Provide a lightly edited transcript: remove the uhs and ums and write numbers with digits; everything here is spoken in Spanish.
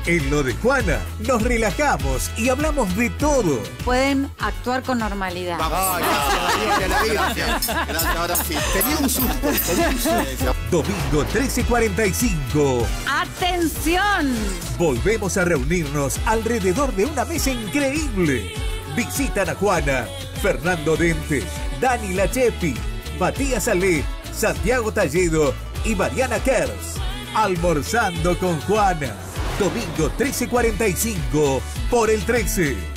En lo de Juana, nos relajamos y hablamos de todo. Pueden actuar con normalidad. Vamos, gracias. Ahora sí. Tenía un susto. Domingo 13:45. ¡Atención! Volvemos a reunirnos alrededor de una mesa increíble. Visitan a Juana, Fernando Dentes, Dani Lachepi, Matías Ale, Santiago Talledo y Mariana Kers. Almorzando con Juana. Domingo 13:45 por el 13.